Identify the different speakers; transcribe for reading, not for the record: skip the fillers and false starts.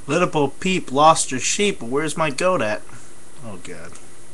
Speaker 1: Little Bo Peep lost her sheep, but where's my goat at? Oh god.